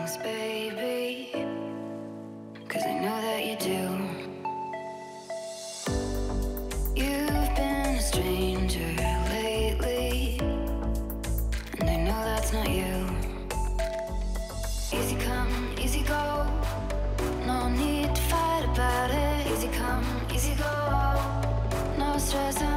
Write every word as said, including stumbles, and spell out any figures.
things, baby, 'cause I know that you do. You've been a stranger lately, and I know that's not you. Easy come, easy go, no need to fight about it. Easy come, easy go, no stress.